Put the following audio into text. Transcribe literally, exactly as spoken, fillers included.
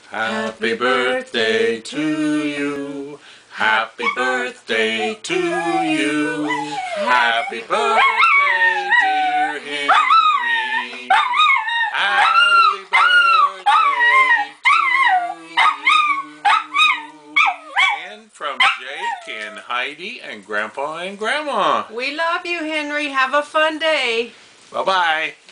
Happy birthday to you. Happy birthday to you. Happy birthday, dear Henry. Happy birthday to you. And from Jake and Heidi and Grandpa and Grandma. We love you, Henry. Have a fun day. Bye-bye.